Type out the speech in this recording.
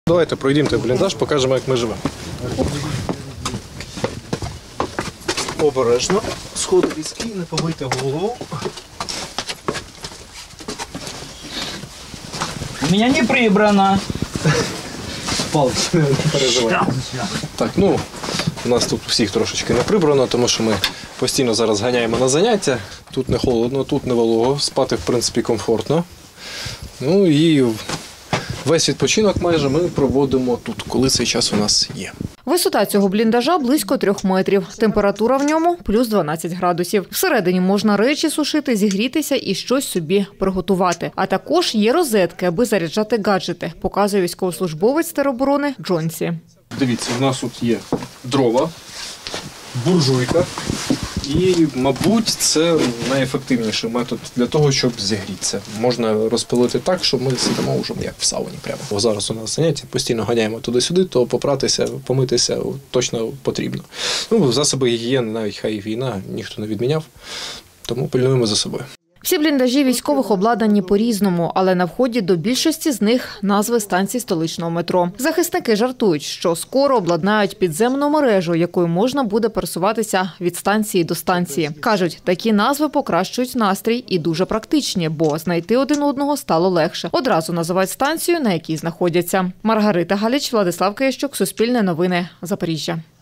Давайте пройдімте бліндаж, покажемо, як ми живемо. Обережно. Сходи різкі, не побийте голову. У меня не прибрано. Палець, не переживайте. Так, у нас тут всіх трошечки не прибрано, тому що ми постійно зараз ганяємо на заняття. Тут не холодно, тут не волого, спати, в принципі, комфортно. І весь відпочинок майже ми проводимо тут, коли цей час у нас є. Висота цього бліндажа близько 3 метрів. Температура в ньому – плюс 12 градусів. Всередині можна речі сушити, зігрітися і щось собі приготувати. А також є розетки, аби заряджати гаджети, показує військовослужбовець тероборони Джонсі. Дивіться, у нас тут є дрова, буржуйка. І, мабуть, це найефективніший метод для того, щоб зігрітися. Можна розпилити так, що ми сидимо вже як в сауні прямо. Бо зараз у нас заняття, постійно ганяємо туди-сюди, то попратися, помитися точно потрібно. Засоби гігієни, навіть хай і війна, ніхто не відміняв, тому пильнуємо за собою. Всі бліндажі військових обладнані по-різному, але на вході до більшості з них назви станцій столичного метро. Захисники жартують, що скоро обладнають підземну мережу, якою можна буде пересуватися від станції до станції. Кажуть, такі назви покращують настрій і дуже практичні, бо знайти один одного стало легше. Одразу називають станцію, на якій знаходяться. Маргарита Галіч, Владислав Киящук, Суспільне новини, Запоріжжя.